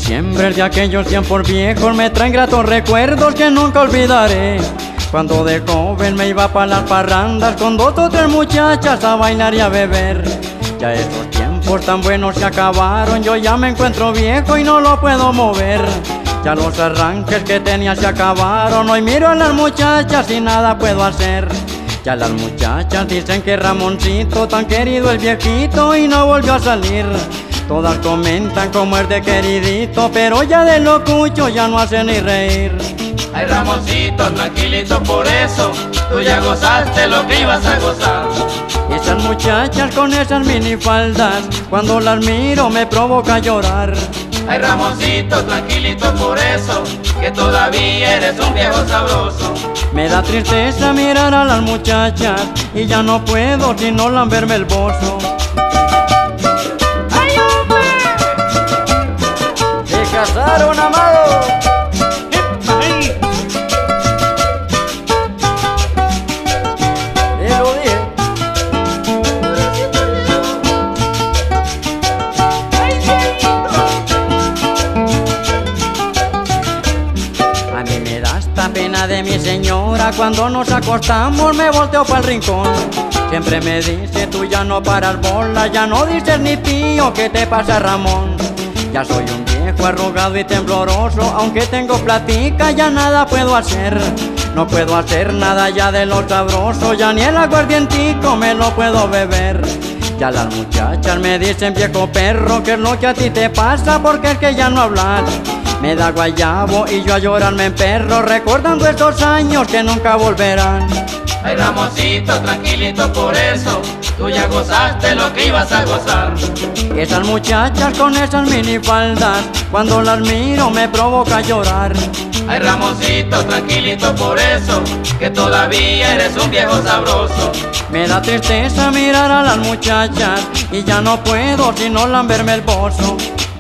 diciembre de aquellos tiempos viejos me traen gratos recuerdos que nunca olvidaré. Cuando de joven me iba para las parrandas con 2 o 3 muchachas a bailar y a beber. Ya esos tiempos tan buenos se acabaron, yo ya me encuentro viejo y no lo puedo mover. Ya los arranques que tenía se acabaron, hoy miro a las muchachas y nada puedo hacer. Ya las muchachas dicen que Ramoncito, tan querido el viejito, y no volvió a salir. Todas comentan como es de queridito, pero ya de locucho ya no hace ni reír. Ay, Ramoncito, tranquilito por eso, tú ya gozaste lo que ibas a gozar. Esas muchachas con esas minifaldas, cuando las miro me provoca llorar. Ay, Ramoncito, tranquilito por eso, que todavía eres un viejo sabroso. Me da tristeza mirar a las muchachas y ya no puedo sino lamberme el bozo. ¡Ay, hombre! ¡Se casaron, amado! ¡Ay! Te lo dije. A mí me da esta pena de mi señora, cuando nos acostamos me volteo para el rincón. Siempre me dice, tú ya no paras bola, ya no dices ni pío, ¿qué te pasa, Ramón? Ya soy un viejo arrugado y tembloroso, aunque tengo platica ya nada puedo hacer. No puedo hacer nada ya de lo sabroso, ya ni el aguardientico me lo puedo beber. Ya las muchachas me dicen, viejo perro, ¿qué es lo que a ti te pasa? Porque es que ya no hablas. Me da guayabo y yo a llorar me emperro, recordando esos años que nunca volverán. Ay, Ramoncito, tranquilito por eso, tú ya gozaste lo que ibas a gozar. Esas muchachas con esas minifaldas, cuando las miro me provoca llorar. Ay, Ramoncito, tranquilito por eso, que todavía eres un viejo sabroso. Me da tristeza mirar a las muchachas y ya no puedo sino lamberme el bozo.